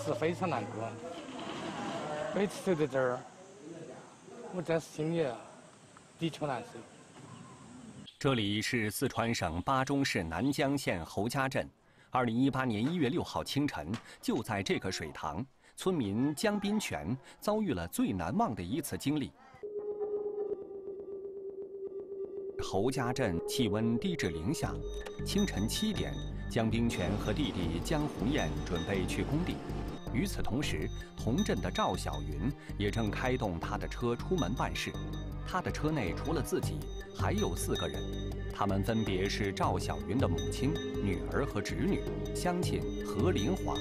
实非常难过。每次走到这儿，我真是心里的确难受。 这里是四川省巴中市南江县侯家镇。2018年1月6号清晨，就在这个水塘，村民江滨全遭遇了最难忘的一次经历。侯家镇气温低至0下，清晨7点，江滨全和弟弟江红艳准备去工地。与此同时，同镇的赵小云也正开动他的车出门办事。他的车内除了自己，还有4个人，他们分别是赵小云的母亲、女儿和侄女，乡亲何林华。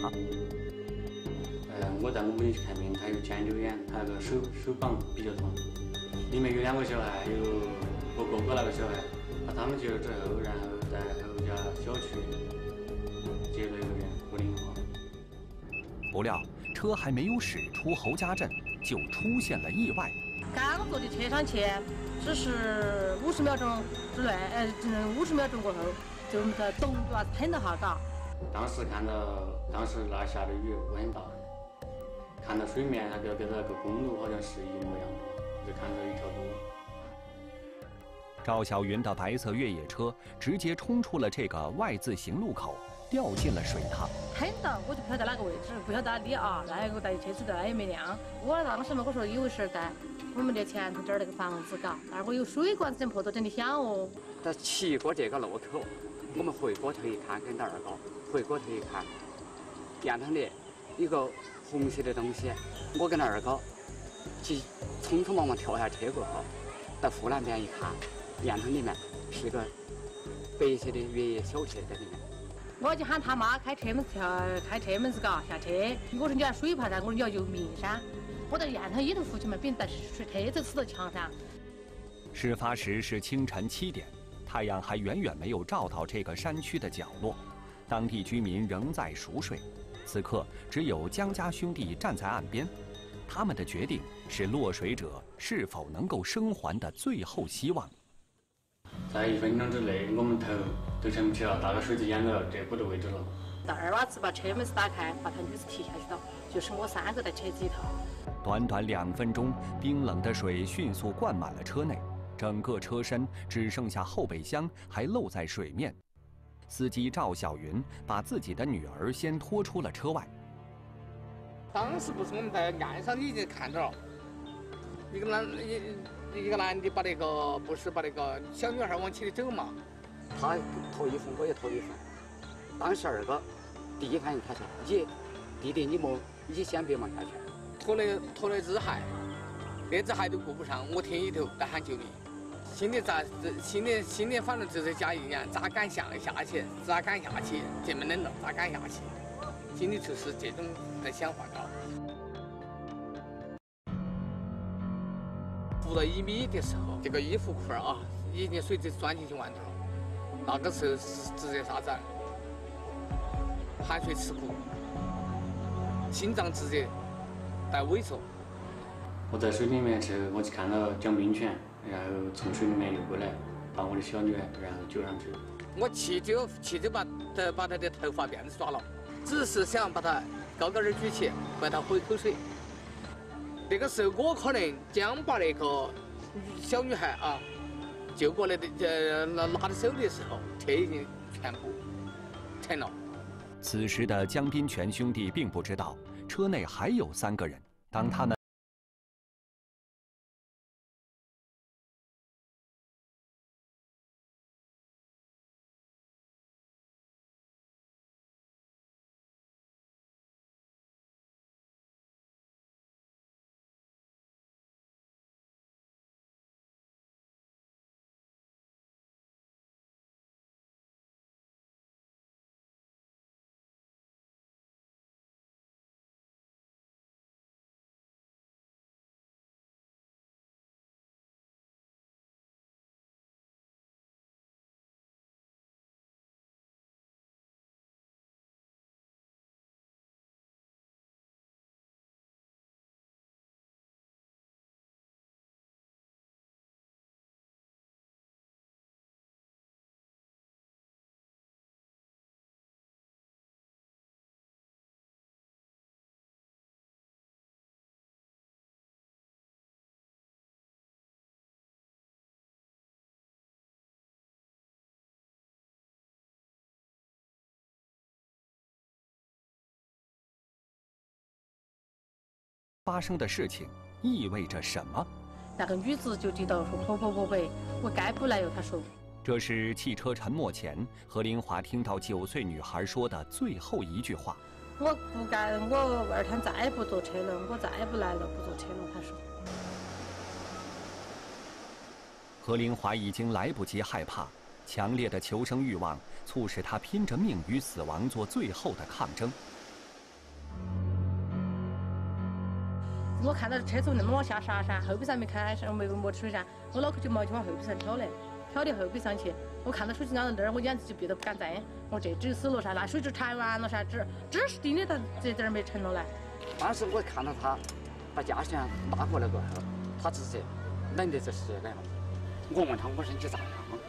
我带我母亲去看病，她有肩周炎，她那个手膀比较痛，里面有2个小孩，有我哥哥那个小孩，把他们接了之后，然后在侯家小区接了一个人何林华。 不料车还没有驶出侯家镇，就出现了意外。 刚坐的车上去，只是50秒钟之内，50秒钟过后，就咚就把喷了下嘎。 当时那下的雨很大，看到水面那个跟那个公路好像是一模一样的，就看到一条路。 赵小云的白色越野车直接冲出了这个 Y 字形路口，掉进了水塘。 喷到我就不晓得哪个位置，不晓得哪里啊，那个带车子的也没亮。我当时嘛，我说有事儿在我们的前头这儿那个房子嘎，那会有水管子整破都整得响哦。 他骑过这个路口，我们回过头一看，跟到二高回过头一看，沿塘里一个红色的东西，我跟二高匆匆忙忙跳下车过后，到护栏边一看，沿塘里面是个白色的越野小车在里面。 我就喊他妈开车门子嘎下车，我说你要水爬噻，我说你要救命噻。我到沿塘一头扶起嘛，别人带车子刺到墙上。 事发时是清晨7点，太阳还远远没有照到这个山区的角落，当地居民仍在熟睡。此刻，只有江家兄弟站在岸边，他们的决定是落水者是否能够生还的最后希望。 在1分钟之内，我们头都沉不起了，大概水就淹到这股的位置了。 到二娃子把车门子打开，把他女子提下去了，就是我3个在车子里头。 短短2分钟，冰冷的水迅速灌满了车内，整个车身只剩下后备箱还露在水面。司机赵小云把自己的女儿先拖出了车外。 当时不是我们在岸上已经看到了，一个男的把那个不是把那个小女孩往起走嘛， 他脱衣服，我也脱衣服。当时二个第一反应他说：“弟弟，你先别忙下去。” 脱了只鞋，连只鞋都顾不上，我听里头在喊救命。心里反正就是加一样，咋敢下去？这么冷了，咋敢下去？心里就是这种的想法高。浮到1米的时候，这个衣服裤啊，已经水就钻进去腕头了。那个时候是直接啥子？汗水刺骨，心脏直接在萎缩。 我在水里面之后，我就看到江滨全，然后从水里面游过来，把我的小女儿然后救上去。 我气就把她的头发辫子抓了，只是想把她高高的举起，为她回口水。那个时候我可能将把那个小女孩啊救过来的，拿到手的时候，车已经全部沉了。 此时的江滨全兄弟并不知道，车内还有3个人。当他们发生的事情意味着什么？ 那个女子就低头说：“婆，我该不来哟。”她说。 这是汽车沉没前何林华听到9岁女孩说的最后一句话。 我不敢，我二天再也不坐车了，我再也不来了，不坐车了。她说。 何林华已经来不及害怕，强烈的求生欲望促使他拼着命与死亡做最后的抗争。 我看到车从那么往下刹噻，后备箱没开，没摸出噻，我脑壳就毛就往后备箱挑嘞，挑到后备箱去。我看到手机按到那儿，我眼睛就闭得不敢睁。我这只死了噻，那水就沉完了噻，只是盯的他这点儿没沉了嘞。 当时我看到他把驾驶员拉过来过后，他直接冷得就是这个样子。我问他我身体咋样，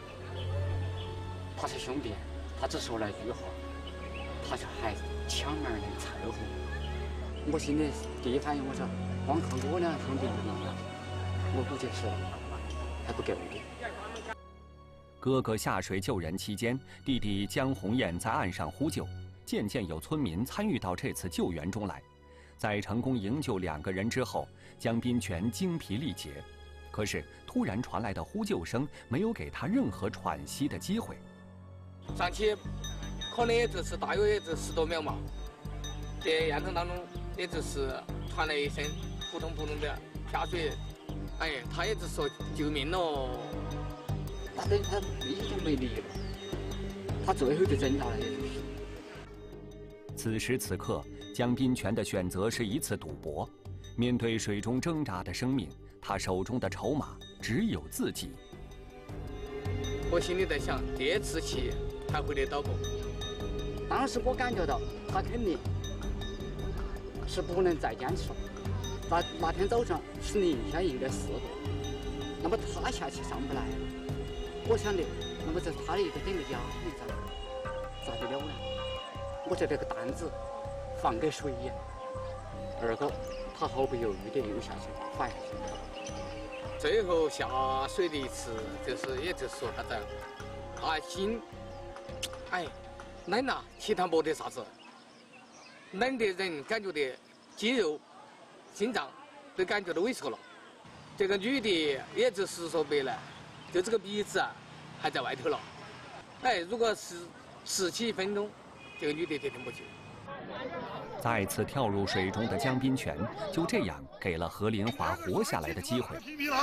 他说兄弟，他只说了一句话，他就还抢门的凑合。我心里第一反应我说，光靠我俩兄弟力量，我估计是还不够的。 哥哥下水救人期间，弟弟江红艳在岸上呼救，渐渐有村民参与到这次救援中来。在成功营救2个人之后，江滨泉精疲力竭。可是突然传来的呼救声没有给他任何喘息的机会。 上去可能也就是大约也就10多秒嘛，在烟囱当中也就是传来一声扑通扑通的下水，哎，他也是说救命喽。 他等于他已经没力了，他最后就挣扎了，也就是。 此时此刻，江滨泉的选择是一次赌博。面对水中挣扎的生命，他手中的筹码只有自己。 我心里在想，这次去还会得到不？ 当时我感觉到他肯定是不能再坚持了。那天早上是零下应该4度，那么他下去上不来。我想的，那么在他的一个等个压力咋得了呢？我就这个担子放给水眼，二哥他毫不犹豫的又下去滑下去。 最后下水的一次，也就是说啥子，心，哎，冷呐，其他没得啥子，冷的人感觉的肌肉、心脏都感觉到萎缩了。这个女的也就是说白了，就这个鼻子还在外头了。哎，如果是17分钟，这个女的就挺不救。 再次跳入水中的江滨泉就这样给了何林华活下来的机会。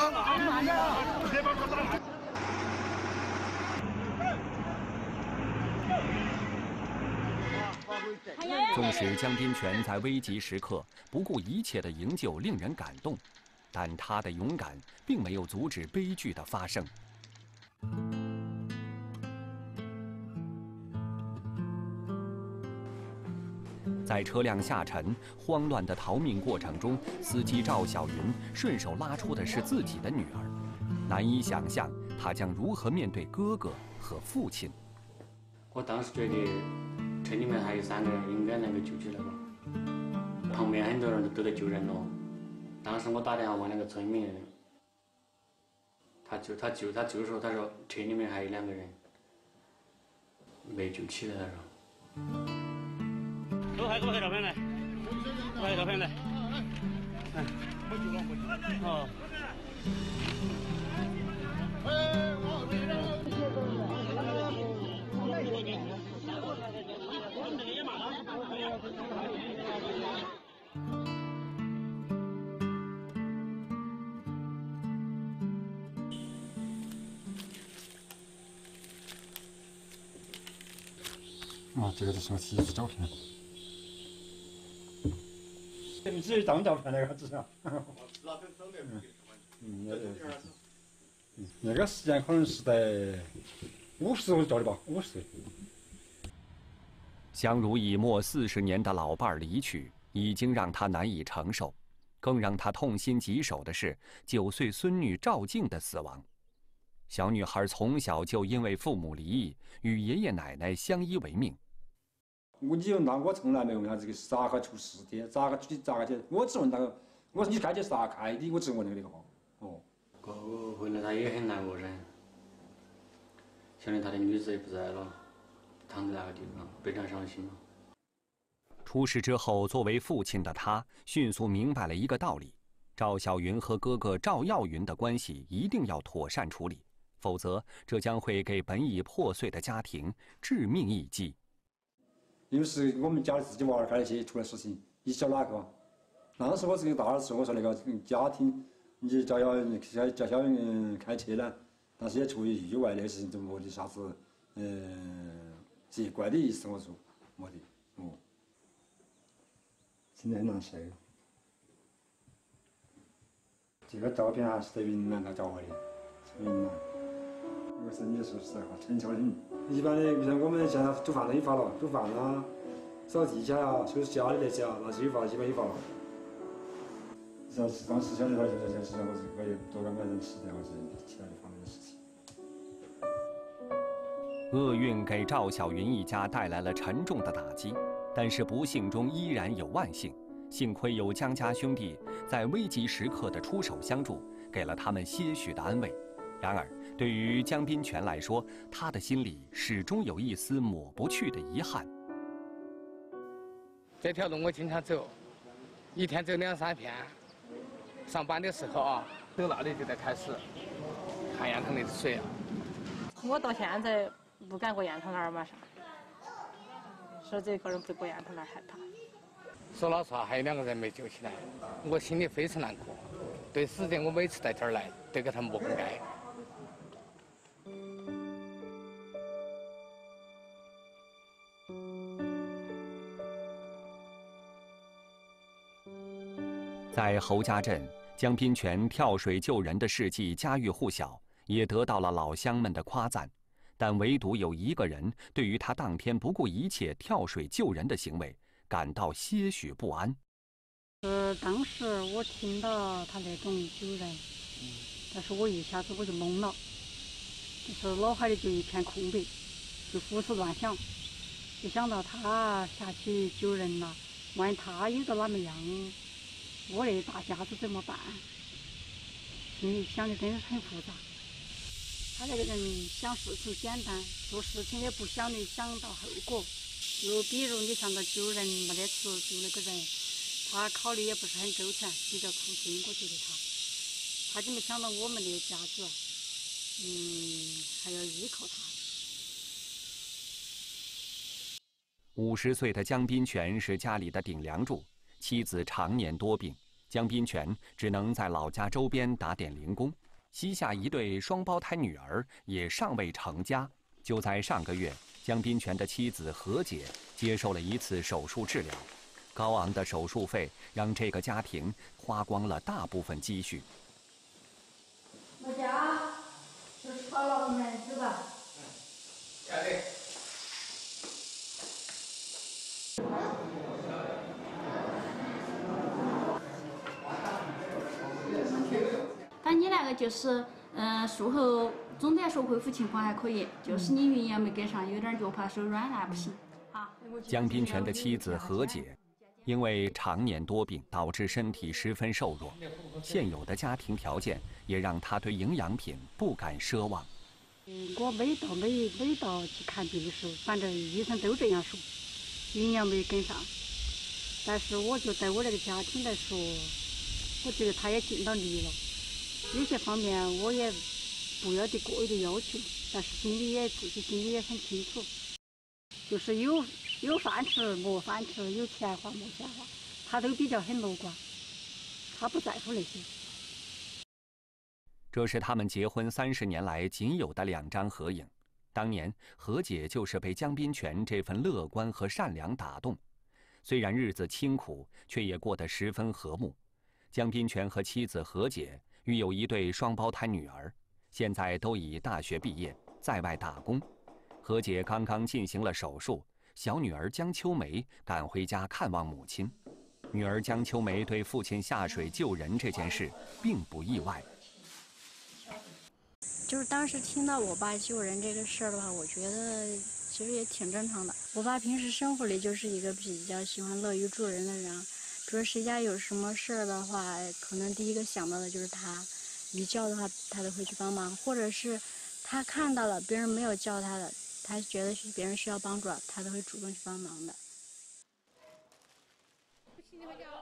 纵使江滨泉在危急时刻不顾一切的营救令人感动，但他的勇敢并没有阻止悲剧的发生。在车辆下沉、慌乱的逃命过程中，司机赵小云顺手拉出的是自己的女儿。难以想象他将如何面对哥哥和父亲。 我当时觉得车里面还有3个人，应该能够救起来吧。旁边很多人都在救人了。当时我打电话问那个村民，他救的时候，他说车里面还有2个人没救起来了。 给我拍照片来，拍照片来。哎，哦。 这个就是我妻子照片。 你自己当照片那个纸上。 那个时间可能是在50岁照的吧，50岁。 相濡以沫40年的老伴儿离去，已经让他难以承受。更让他痛心疾首的是9岁孙女赵静的死亡。小女孩从小就因为父母离异，与爷爷奶奶相依为命。 你问他，我从来没问他这个是咋个出事的，咋个去，我只问他，我说你开的是咋开的，我只问那个话。哦。 过后回来他也很难过噻，想着他的女子也不在了，躺在那个地方，非常伤心了。 出事之后，作为父亲的他迅速明白了一个道理：赵小云和哥哥赵耀云的关系一定要妥善处理，否则这将会给本已破碎的家庭致命一击。 因为是我们家里自己娃儿干那些出了事情，你晓哪个？当时我这个大儿子我说那个家庭，你叫小云开车呢，但是也出于意外的事情，就没得啥子责怪的意思。我说没得，哦。现在很难受。这个照片还是在云南他找我的，云南。我说你说实话，陈臭的很。一般的，比如我们现在煮饭都有发了，煮饭啊、扫地下呀、收拾家里那些啊，那是有发，基本有发了。当时晓得话，就是我也多干点人吃的，或者其他的方面的事情。 厄运给赵小云一家带来了沉重的打击，但是不幸中依然有万幸，幸亏有江家兄弟在危急时刻的出手相助，给了他们些许的安慰。然而，对于江滨泉来说，他的心里始终有一丝抹不去的遗憾。 这条路我经常走，一天走2、3遍。上班的时候啊，走那里就得开始看雁塘里的水啊。 我到现在不敢过雁塘那儿马上，说这个人不过雁塘那儿害怕。 说老实话，还有2个人没救起来，我心里非常难过。对死者，我每次在这儿来，都给他抹根哀。 在侯家镇，江滨泉跳水救人的事迹家喻户晓，也得到了老乡们的夸赞。但唯独有一个人对于他当天不顾一切跳水救人的行为感到些许不安。 当时我听到他那种救人，但是我一下子我就懵了，就是脑海里就一片空白，就胡思乱想，就想到他下去救人了，万一他有个哪么样，我那大家子怎么办？心里想的真是很复杂。他这个人想事情简单，做事情也不想的想到后果。就比如你像个救人没得事救那个人，他考虑也不是很周全，比较粗心。我觉得他就没想到我们的家子，还要依靠他。 50岁的江滨泉是家里的顶梁柱，妻子常年多病，江滨泉只能在老家周边打点零工。膝下一对双胞胎女儿也尚未成家。就在上个月，江滨泉的妻子何姐接受了一次手术治疗，高昂的手术费让这个家庭花光了大部分积蓄。 我家吃好了，我们吃吧。 但你那个就是，术后总的来说恢复情况还可以，就是你营养没跟上，有点脚怕手软那不行。 江滨泉的妻子何姐，因为常年多病，导致身体十分瘦弱，现有的家庭条件也让她对营养品不敢奢望。 我每到去看病的时候，反正医生都这样说，营养没跟上。但是我就对我这个家庭来说，我觉得他也尽到力了。有些方面我也不要的过于的要求，但是自己心里也很清楚，就是有饭吃没饭吃，有钱花没钱花，他都比较很乐观，他不在乎那些。 这是他们结婚30年来仅有的2张合影。当年何姐就是被江滨泉这份乐观和善良打动，虽然日子清苦，却也过得十分和睦。江滨泉和妻子何姐育有一对双胞胎女儿，现在都已大学毕业，在外打工。何姐刚刚进行了手术，小女儿江秋梅赶回家看望母亲。女儿江秋梅对父亲下水救人这件事并不意外。 就是当时听到我爸救人这个事儿的话，我觉得其实也挺正常的。我爸平时生活里就是一个比较喜欢乐于助人的人，比如谁家有什么事儿的话，可能第一个想到的就是他，一叫的话他都会去帮忙，或者是他看到了别人没有叫他的，他觉得别人需要帮助，他都会主动去帮忙的。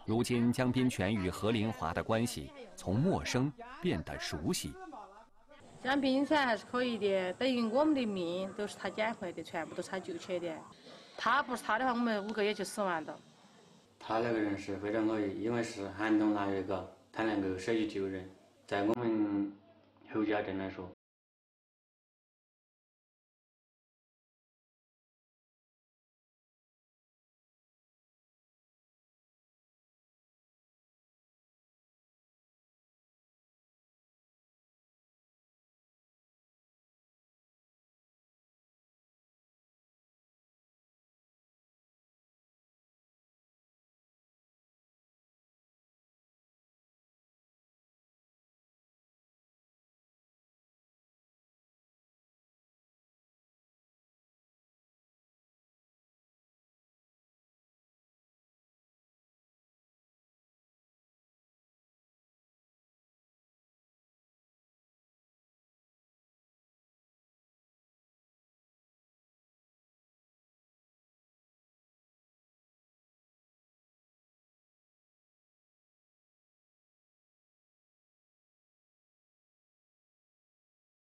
如今，江滨泉与何林华的关系从陌生变得熟悉。 江滨泉还是可以的，等于我们的命都是他捡回来的，全部都是他救起来的。他不是他的话，我们5个也就死完了。 他那个人是非常乐意，因为是寒冬腊月，他能够舍己救人，在我们侯家镇来说，